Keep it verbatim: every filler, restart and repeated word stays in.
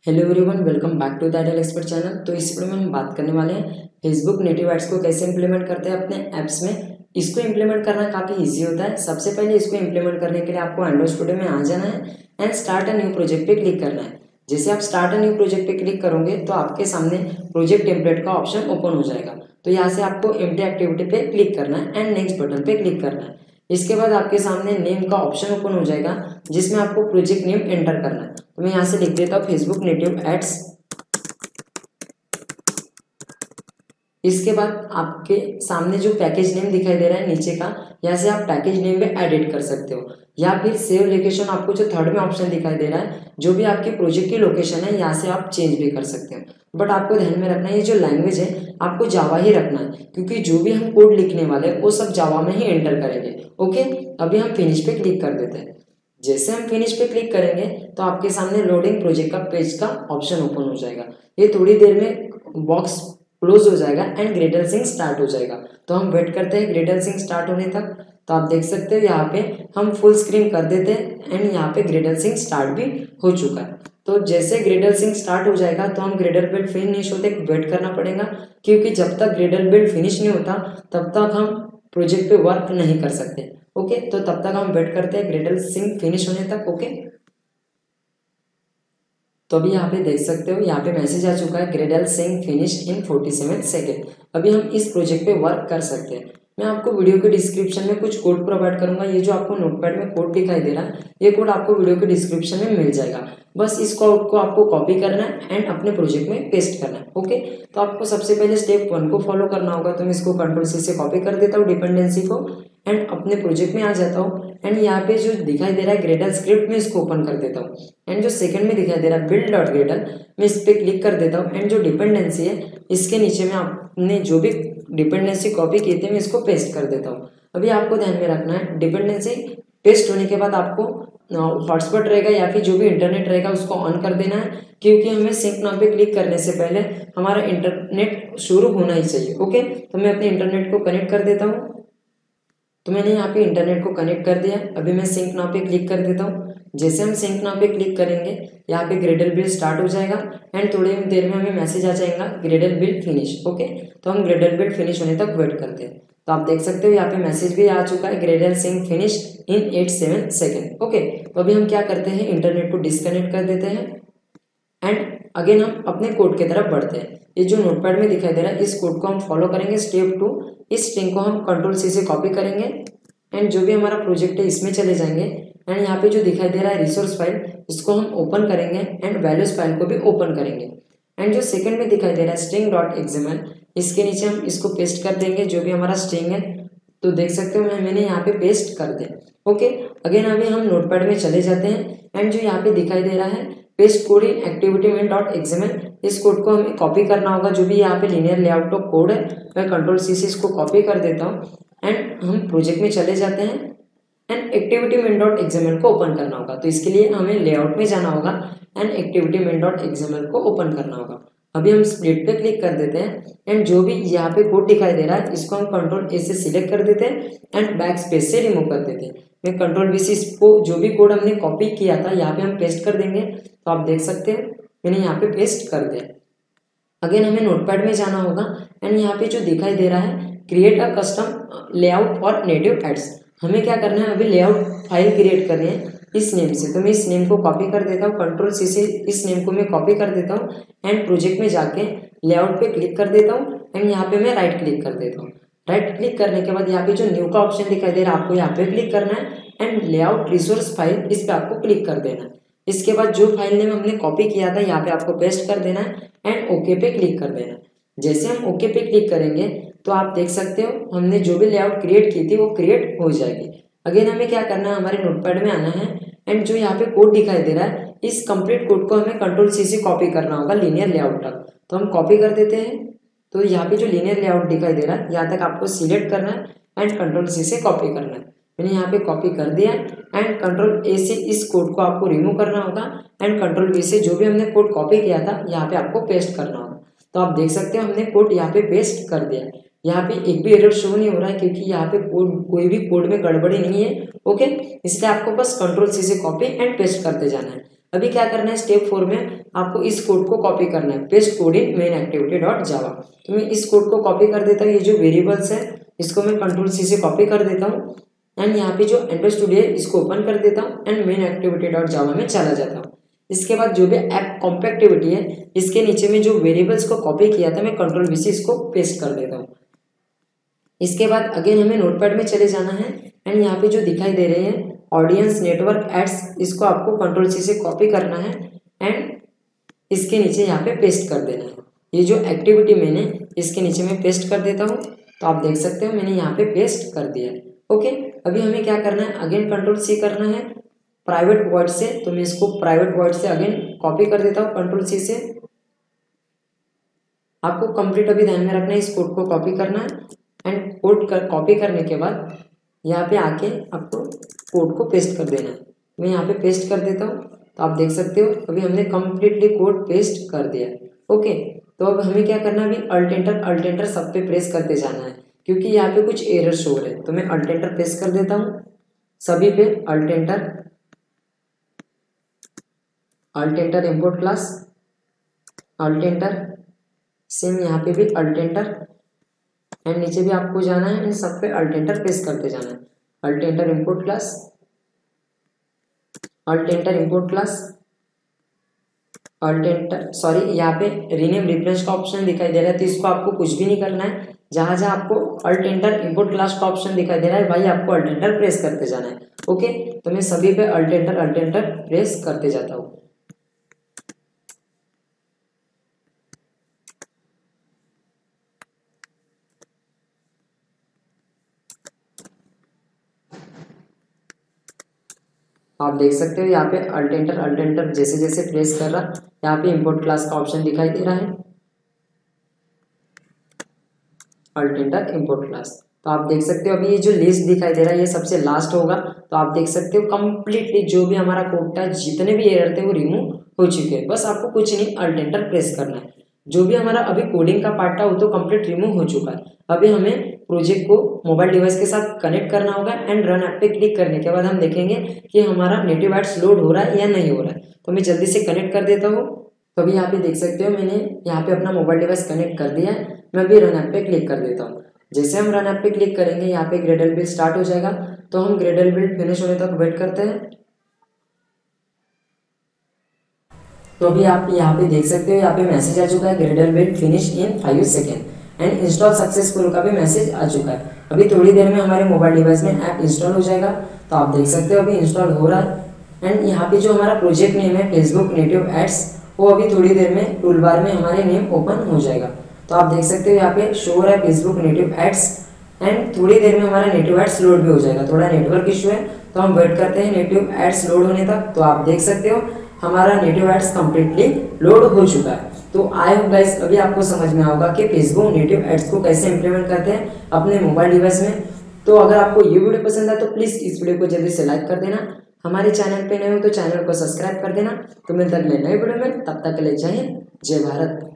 Hello everyone, welcome back to the ideal expert channel. तो इस video में हम बात करने वाले हैं फेसबुक नेटिव एड्स को कैसे इंप्लीमेंट करते हैं अपने ऐप्स में। इसको इंप्लीमेंट करना काफ़ी इजी होता है। सबसे पहले इसको इंप्लीमेंट करने के लिए आपको एंड्रॉइड स्टूडियो में आ जाना है and start a new project पे क्लिक करना है। जैसे आप स्टार्ट अ न्यू प्रोजेक्ट पे क्लिक करोगे तो आपके सामने प्रोजेक्ट टेम्पलेट का ऑप्शन ओपन हो जाएगा। तो यहाँ से आपको एम्प्टी एक्टिविटी पे क्लिक करना है एंड नेक्स्ट बटन पे क्लिक करना है। इसके बाद आपके सामने नेम का ऑप्शन ओपन हो जाएगा जिसमें आपको प्रोजेक्ट नेम एंटर करना है। तो मैं यहाँ से लिख देता हूँ फेसबुक नेटिव एड्स। इसके बाद आपके सामने जो पैकेज नेम दिखाई दे रहा है नीचे का, यहाँ से आप पैकेज नेम में एडिट कर सकते हो या फिर सेव लोकेशन, आपको जो थर्ड में ऑप्शन दिखाई दे रहा है जो भी आपके प्रोजेक्ट की लोकेशन है यहाँ से आप चेंज भी कर सकते हो। बट आपको ध्यान में रखना है ये जो लैंग्वेज है आपको जावा ही रखना है, क्योंकि जो भी हम कोड लिखने वाले हैं वो सब जावा में ही एंटर करेंगे। ओके, अभी हम फिनिश पे क्लिक कर देते हैं। जैसे हम फिनिश पे क्लिक करेंगे तो आपके सामने लोडिंग प्रोजेक्ट का पेज का ऑप्शन ओपन हो जाएगा। ये थोड़ी देर में बॉक्स क्लोज हो जाएगा एंड ग्रेडल सिंक स्टार्ट हो जाएगा। तो हम वेट करते हैं ग्रेडल सिंक स्टार्ट होने तक। तो आप देख सकते हो यहाँ पे हम फुल स्क्रीन कर देते हैं एंड यहाँ पे ग्रेडल सिंक स्टार्ट भी हो चुका है। तो जैसे ग्रेडल सिंक स्टार्ट हो जाएगा तो हम ग्रेडल बिल्ड फिनिश होते वेट करना पड़ेगा, क्योंकि जब तक ग्रेडल बिल्ड फिनिश नहीं होता तब तक हम प्रोजेक्ट पे वर्क नहीं कर सकते। ओके, तो तब तक हम वेट करते हैं ग्रेडल सिंक फिनिश होने तक। ओके, तो अभी यहाँ पे देख सकते हो यहाँ पे मैसेज आ चुका है Gradle sync finish in forty seven second. अभी हम इस प्रोजेक्ट पे वर्क कर सकते हैं। मैं आपको वीडियो के डिस्क्रिप्शन में कुछ कोड प्रोवाइड करूंगा। ये जो आपको नोटपैड में कोड दिखाई दे रहा है ये कोड आपको वीडियो के डिस्क्रिप्शन में मिल जाएगा। बस इस कोड को आपको कॉपी करना है एंड अपने प्रोजेक्ट में पेस्ट करना है। ओके, तो आपको सबसे पहले स्टेप वन को फॉलो करना होगा। तो मैं इसको कंट्रोल सी से कॉपी कर देता हूँ डिपेंडेंसी को एंड अपने प्रोजेक्ट में आ जाता हूँ एंड यहाँ पे जो दिखाई दे रहा है ग्रेडल स्क्रिप्ट में इसको ओपन कर देता हूँ एंड जो सेकंड में दिखाई दे रहा है बिल्ड डॉट ग्रेडल मैं इस पर क्लिक कर देता हूँ एंड जो डिपेंडेंसी है इसके नीचे में आपने जो भी डिपेंडेंसी कॉपी की थी मैं इसको पेस्ट कर देता हूँ। अभी आपको ध्यान में रखना है डिपेंडेंसी पेस्ट होने के बाद आपको हॉटस्पॉट रहेगा या फिर जो भी इंटरनेट रहेगा उसको ऑन कर देना है, क्योंकि हमें सिंक नाउ पे क्लिक करने से पहले हमारा इंटरनेट शुरू होना ही चाहिए। ओके, तो मैं अपने इंटरनेट को कनेक्ट कर देता हूँ। तो मैंने यहाँ पे इंटरनेट को कनेक्ट कर दिया। अभी मैं सिंक नाउ पे क्लिक कर देता हूँ। जैसे हम सिंक नाउ पे क्लिक करेंगे यहाँ पे ग्रेडल बिल्ड स्टार्ट हो जाएगा एंड थोड़ी देर में हमें मैसेज आ जाएगा ग्रेडल बिल्ड फिनिश। ओके, तो हम ग्रेडल बिल्ड फिनिश होने तक वेट करते हैं। तो आप देख सकते हो यहाँ पे मैसेज भी आ चुका है Gradle sync finish in eight seven second. Okay, तो अभी हम क्या करते हैं इंटरनेट को डिस्कनेक्ट कर देते हैं एंड अगेन हम अपने कोड की तरफ बढ़ते हैं। ये जो नोटपैड में दिखाई दे रहा है इस कोड को हम फॉलो करेंगे। स्टेप टू, इस स्ट्रिंग को हम कंट्रोल सी से कॉपी करेंगे एंड जो भी हमारा प्रोजेक्ट है इसमें चले जाएंगे एंड यहाँ पे जो दिखाई दे रहा है रिसोर्स फाइल इसको हम ओपन करेंगे एंड वैल्यूज फाइल को भी ओपन करेंगे एंड जो सेकंड में दिखाई दे रहा है स्ट्रिंग डॉट एक्सएमएल इसके नीचे हम इसको पेस्ट कर देंगे जो भी हमारा स्ट्रिंग है। तो देख सकते हो मैं मैंने यहाँ पे पेस्ट कर दिया। ओके, अगेन अभी हम नोटपैड में चले जाते हैं एंड जो यहाँ पे दिखाई दे रहा है paste code in activity main dot XML, इस कोड को हमें कॉपी करना होगा। जो भी यहाँ पे लीनियर लेआउट ऑफ कोड है मैं कंट्रोल सी से इसको कॉपी कर देता हूँ एंड हम प्रोजेक्ट में चले जाते हैं and activity main dot XML को ओपन करना होगा। तो इसके लिए हमें लेआउट में जाना होगा and activity main dot XML को ओपन करना होगा। अभी हम स्प्लिट पे क्लिक कर देते हैं एंड जो भी यहाँ पे कोड दिखाई दे रहा है इसको हम कंट्रोल ए से सिलेक्ट कर देते हैं एंड बैक स्पेस से रिमूव कर देते हैं। मैं कंट्रोल बी से इसको जो भी कोड हमने कॉपी किया था यहाँ पे हम पेस्ट कर देंगे। तो आप देख सकते हैं मैंने यहाँ पे पेस्ट कर दिया। अगेन हमें नोटपैड में जाना होगा एंड यहाँ पे जो दिखाई दे रहा है create a custom layout for native ads, हमें क्या करना है अभी लेआउट फाइल क्रिएट करनी है इस नेम से। तो मैं इस नेम को कॉपी कर देता हूँ, कंट्रोल सी से इस नेम को मैं कॉपी कर देता हूँ एंड प्रोजेक्ट में जाके लेआउट पे क्लिक कर देता हूँ एंड यहाँ पे मैं राइट क्लिक कर देता हूँ। राइट क्लिक करने के बाद यहाँ पे जो न्यू का ऑप्शन दिखाई दे रहा है आपको यहाँ पे क्लिक करना है एंड लेआउट रिसोर्स फाइल इस पे आपको क्लिक कर देना है। इसके बाद जो फाइल नेम हमने कॉपी किया था यहाँ पे आपको पेस्ट कर देना है एंड ओके पे क्लिक कर देना है। जैसे हम ओके पे क्लिक करेंगे तो आप देख सकते हो हमने जो भी लेआउट क्रिएट की थी वो क्रिएट हो जाएगी। अगेन हमें क्या करना है हमारे नोटपैड में आना है एंड जो यहाँ पे कोड दिखाई दे रहा है इस कंप्लीट कोड को हमें कंट्रोल सी से कॉपी करना होगा लीनियर लेआउट तक। तो हम कॉपी कर देते हैं। तो यहाँ पे जो लीनियर लेआउट दिखाई दे रहा है यहाँ तक आपको सिलेक्ट करना है एंड कंट्रोल सी से कॉपी करना है। मैंने यहाँ पे कॉपी कर दिया एंड कंट्रोल ए से इस कोड को आपको रिमूव करना होगा एंड कंट्रोल बी से जो भी हमने कोड कॉपी किया था यहाँ पे आपको पेस्ट करना होगा। तो आप देख सकते हो हमने कोड यहाँ पे पेस्ट कर दिया। यहाँ पे एक भी एरर शो नहीं हो रहा है क्योंकि यहाँ पे कोड कोई भी कोड में गड़बड़ी नहीं है। ओके, इसलिए आपको बस कंट्रोल सी से कॉपी एंड पेस्ट करते जाना है। अभी क्या करना है, स्टेप फोर में आपको इस कोड को कॉपी करना है, paste code in main activity dot Java. तो मैं इस कोड को कॉपी कर देता हूँ, ये जो वेरिएबल्स है इसको मैं कंट्रोल सी से कॉपी कर देता हूँ एंड यहाँ पे जो एंड्रॉइड स्टूडियो है इसको ओपन कर देता हूँ and main activity dot Java में चला जाता हूँ। इसके बाद जो भी ऐप कॉम्पैक्टिविटी है इसके नीचे में जो वेरिएबल्स को कॉपी किया था मैं कंट्रोल वी से इसको पेस्ट कर देता हूँ। इसके बाद अगेन हमें नोटपैड में चले जाना है एंड यहाँ पे जो दिखाई दे रहे हैं ऑडियंस नेटवर्क एड्स, इसको आपको कंट्रोल सी से कॉपी करना है एंड इसके नीचे यहाँ पे पेस्ट कर देना है। ये जो एक्टिविटी मैंने इसके नीचे में पेस्ट कर देता हूँ, तो आप देख सकते हो मैंने यहाँ पे पेस्ट कर दिया है। ओके, अभी हमें क्या करना है, अगेन कंट्रोल सी करना है प्राइवेट वॉइड से, तो मैं इसको प्राइवेट वॉइड से अगेन कॉपी कर देता हूँ कंट्रोल सी से। आपको कंप्लीट अभी ध्यान में रखना है, इस कोड को कॉपी करना है एंड कोड कर कॉपी करने के बाद यहाँ पे आके आपको कोड को पेस्ट कर देना है। मैं यहाँ पे पेस्ट कर देता हूँ, तो आप देख सकते हो अभी हमने कम्प्लीटली कोड पेस्ट कर दिया है। ओके, तो अब हमें क्या करना है, अभी अल्ट एंटर अल्ट एंटर सब पे प्रेस करते जाना है क्योंकि यहाँ पे कुछ एरर शो हो रहे हैं। तो मैं अल्ट एंटर प्रेस कर देता हूँ सभी पे, alt enter alt enter import class, alt enter same यहाँ पे भी अल्ट एंटर एंड नीचे भी आपको जाना है एंड सब पे अल्ट एंटर प्रेस करते जाना है। Alt enter import class, alt enter import class, alt enter sorry यहाँ पे रीनेम रिप्लेस का ऑप्शन दिखाई दे रहा है, तो इसको आपको कुछ भी नहीं करना है। जहां जहां आपको अल्ट एंटर इम्पोर्ट क्लास का ऑप्शन दिखाई दे रहा है भाई आपको अल्ट एंटर प्रेस करते जाना है। ओके, तो मैं सभी पे alt enter alt enter press करते जाता हूँ। आप देख सकते हो यहाँ पे अल्ट एंटर अल्ट एंटर जैसे जैसे प्रेस कर रहा यहाँ पे इंपोर्ट क्लास का ऑप्शन दिखाई दे रहा है, अल्ट एंटर इंपोर्ट क्लास। तो आप देख सकते हो अभी ये जो लिस्ट दिखाई दे रहा है ये सबसे लास्ट होगा। तो आप देख सकते हो कंप्लीटली जो भी हमारा कोड था जितने भी एरर थे वो रिमूव हो चुके हैं। बस आपको कुछ नहीं अल्ट एंटर प्रेस करना है। जो भी हमारा अभी कोडिंग का पार्ट था वो तो कंप्लीट रिमूव हो चुका है। अभी हमें प्रोजेक्ट को मोबाइल डिवाइस के साथ कनेक्ट करना होगा एंड रन ऐप पे क्लिक करने के बाद हम देखेंगे कि हमारा नेटिव एड्स लोड हो रहा है या नहीं हो रहा है। तो मैं जल्दी से कनेक्ट कर देता हूँ। तो अभी यहाँ पे देख सकते हो मैंने यहाँ पे अपना मोबाइल डिवाइस कनेक्ट कर दिया है। मैं अभी रन ऐप पे क्लिक कर देता हूँ। जैसे हम रन ऐप पे क्लिक करेंगे यहाँ पे ग्रेडल बिल्ड स्टार्ट हो जाएगा। तो हम ग्रेडल बिल्ड फिनिश होने तक वेट करते हैं। तो अभी आप यहाँ पे देख सकते हो यहाँ पे मैसेज आ चुका है gradle build finish in five second and install successful का भी मैसेज आ चुका है। अभी थोड़ी देर में हमारे मोबाइल डिवाइस में ऐप इंस्टॉल हो जाएगा। तो आप देख सकते हो अभी इंस्टॉल हो रहा है एंड यहाँ पे जो हमारा प्रोजेक्ट नेम है फेसबुक नेटिव एड्स वो अभी थोड़ी देर में टूल बार में हमारे नेम ओपन हो जाएगा। तो आप देख सकते हो यहाँ पे शो हो रहा है फेसबुक नेटिव एड्स एंड थोड़ी देर में हमारा नेटिव एड्स लोड भी हो जाएगा। थोड़ा नेटवर्क इशू है तो हम वेट करते हैं नेटिव एड्स लोड होने तक। तो आप देख सकते हो हमारा नेटिव एड्स कंप्लीटली लोड हो चुका है। तो आई होप गाइस अभी आपको समझ में आएगा कि फेसबुक नेटिव एड्स को कैसे इंप्लीमेंट करते हैं अपने मोबाइल डिवाइस में। तो अगर आपको ये वीडियो पसंद आए तो प्लीज इस वीडियो को जल्दी से लाइक कर देना। हमारे चैनल पे नए हो तो चैनल को सब्सक्राइब कर देना। तो मिलते हैं अगले नए वीडियो में, तब तक के लिए जय हिंद जय भारत।